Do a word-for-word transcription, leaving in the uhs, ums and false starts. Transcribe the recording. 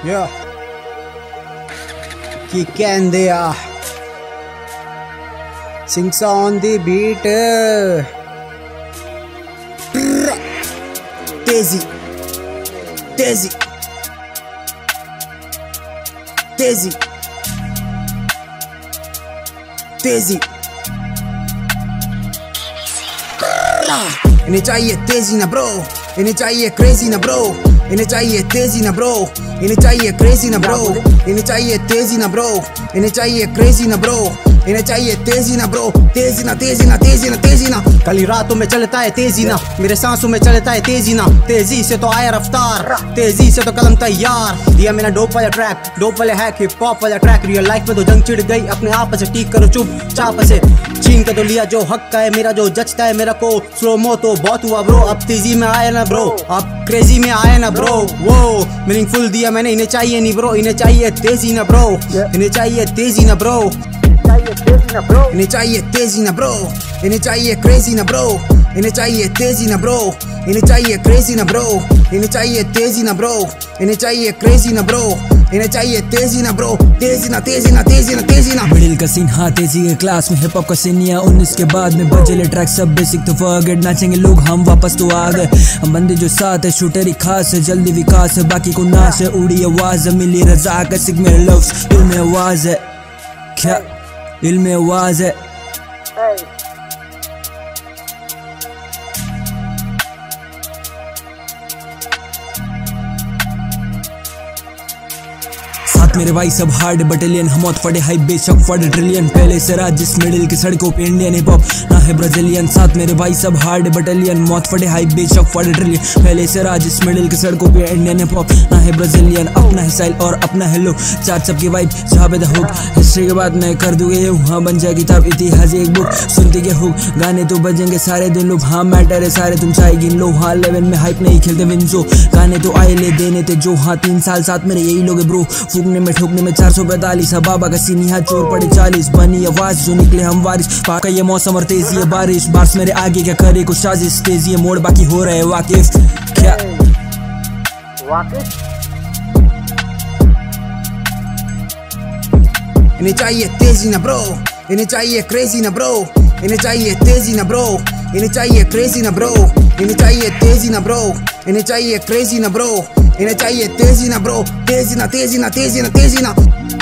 Yeah. Kikendia. Sings on the beat. Tezi. Tezi. Tezi. Tezi. इन्हें चाहिए तेजी ना ब्रो, इन्हें चाहिए क्रेजी ना ब्रो, इन्हें चाहिए तेजी ना ब्रो, इन्हें चाहिए क्रेजी ना ब्रो, इन्हें चाहिए तेजी ना ब्रो, इन्हें चाहिए क्रेजी ना ब्रो, इन्हें चाहिए तेजी ना ब्रो, तेजी ना तेजी ना तेजी ना तेजी ना। कल रातों में चलता है तेजी ना, मेरे सांसों में चलता है तेजी ना, तेजी से तो आया रफ्तार, तेजी से तो कलम तैयार। दिया मैंने डोप वाला ट्रैक, डोप वाले हैक, हिप हॉप वाला ट्रैक। रियल लाइफ में तो जंग चिढ़ गई, अपने आप से ठीक करो चुप चाप से। छीन के तो लिया जो हक का है मेरा, जो जचता है मेरा को। स्लो मो तो बहुत हुआ ब्रो, अब तेजी में आया ना ब्रो, अब क्रेजी में आया ना ब्रो। वो मीनिंगफुल दिया मैंने, इन्हें चाहिए नहीं ब्रो, इन्हें चाहिए तेजी ना ब्रो, इन्हें चाहिए तेजी ना ब्रो, इन्हें चाहिए तेजी ना ब्रो, इन्हें चाहिए क्रेजी ना ब्रो, इन्हें चाहिए तेजी ना ब्रो, इन्हें चाहिए क्रेजी ना ब्रो, इन्हें चाहिए तेजी ना ब्रो, इन्हें चाहिए क्रेजी ना ब्रो, इन्हें चाहिए तेजी ना ब्रो, तेजी ना तेजी ना तेजी ना तेजी ना। मिडिल का सीन हाँ तेजी के क्लास में, हिप हॉप का सीन या उन्नीस के बाद में बजेले ट्रैक सब बेसिक तो फॉरगेट। नाचेंगे लोग हम वापस तो आ गए, हम बंदे जो साथ है शूटर ही खास है, जल्दी विकास है बाकी को नाश है। उड़ी आवाज है मिली रजा का सिक मेरे लफ्ज, दिल में आवाज है क्या, दिल में आवाज है। साथ मेरे भाई सब हार्ड बटालियन, हम मौत फटे हाई बेशक फटे ट्रिलियन। पहले से राज जिस मिडिल की सड़कों पे इंडियन हिप हॉप ना है ब्राजीलियन। साथ मेरे भाई सब हार्ड बटालियन, मौत फटे हाई बेशक फटे ट्रिलियन। पहले से राज जिस मिडिल की सड़कों पे इंडियन हिप हॉप ना है ब्राजीलियन। अपना है स्टाइल और अपना है लुक, चार सबकी वाइब जहाँ पे द हुक। हिस्ट्री के बाद मैं कर दूंगे हाँ, बन जाए किताब इतिहास एक बुक। सुनते के हुक गाने तो बजेंगे सारे दिन लोग, हाँ मैटर है सारे तुम चाहे गिन लो। हाँ लेवन में हाइप नहीं खेलते विंजो, गाने तो आए ले देने थे जो। हाँ तीन साल साथ मेरे यही लोग ब्रो, फूकने में ठोकने में चार सौ पैंतालीस। बाबा का सीन यहाँ चोर पड़े चालीस, बनी आवाज जो निकले हम बारिश। पाका ये मौसम और तेजी है बारिश, बार्स मेरे आगे क्या करे कुछ साजिश। तेजी है मोड़ बाकी हो रहे वाकिफ क्या वाकिफ। इन्हें चाहिए तेजी ना ब्रो, इन्हें चाहिए क्रेजी ना ब्रो, इन्हें चाहिए तेजी ना ब्रो, इन्हें चाहिए क्रेजी ना ब्रो, इन्हें चाहिए तेजी ना ब्रो, इन्हें चाहिए क्रेजी ना ब्रो, इन्हें चाहिए तेजी ना ब्रो, तेजी ना तेजी ना तेजी ना तेजी ना।